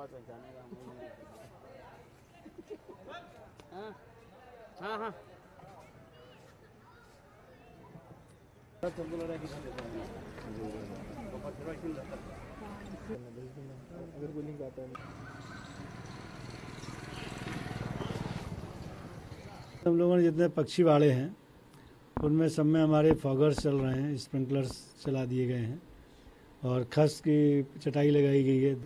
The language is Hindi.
आवाज पहचानेगा। हाँ हाँ हाँ हम लोगों ने जितने पक्षी बाड़े हैं उनमें सब में हमारे फॉगर्स चल रहे हैं, स्प्रिंकलर्स चला दिए गए हैं और खस की चटाई लगाई गई है।